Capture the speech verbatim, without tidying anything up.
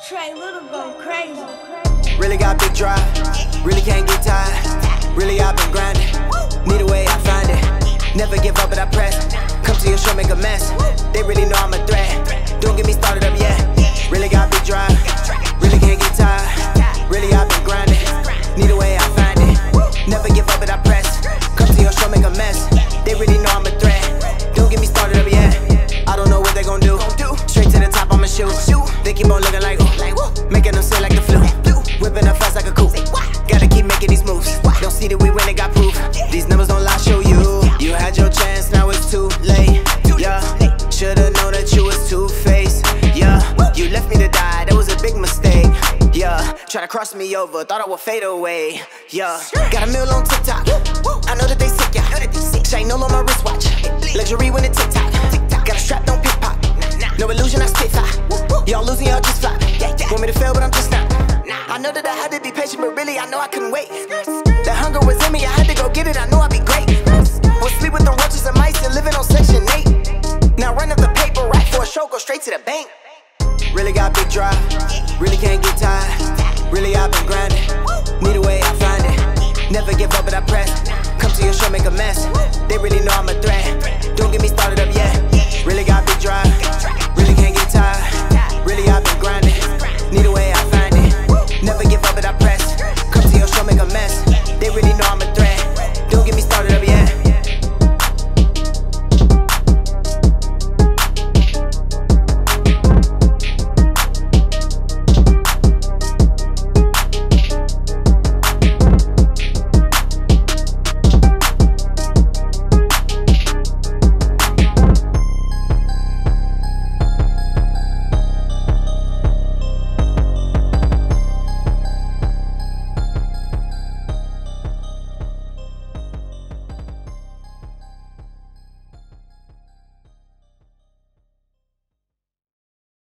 Trey Little go crazy. Really got big drive, really can't get tired. Really I've been grinding, need a way I find it. Never give up but I press, come to your show make a mess. They really know I'm a threat, don't get me started up yet. Really got big drive, really can't get tired. Really I've been grinding, need a way I find it. Never give up but I press, come to your show make a mess. They really know I'm a threat, don't get me started up yet. I don't know what they gon' do, straight to the top I'ma shoot. They keep on looking like ooh, making them say like the flu. Whipping up fast like a coupe, gotta keep making these moves. Don't see that we win, they got proof. These numbers don't lie, show you. You had your chance, now it's too late. Yeah, should've known that you was two-faced. Yeah, you left me to die, that was a big mistake. Yeah, try to cross me over, thought I would fade away. Yeah, got a meal on TikTok, I know that they sick, yeah. Chain all on my wristwatch, luxury when it TikTok. Got a strap, don't pickpocket. No illusion, I spit fire. Y'all losing, y'all just fly. Want me to fail, but I'm just not. I know that I had to be patient, but really I know I couldn't wait. The hunger was in me, I had to go get it, I know I'd be great. Was sleep with the roaches and mice and living on section eight. Now run up the paper, right for a show, go straight to the bank. Really got big drive, really can't get tired. Really I've been grinding, need a way I find it. Never give up but I press, come to your show make a mess. They really know I'm a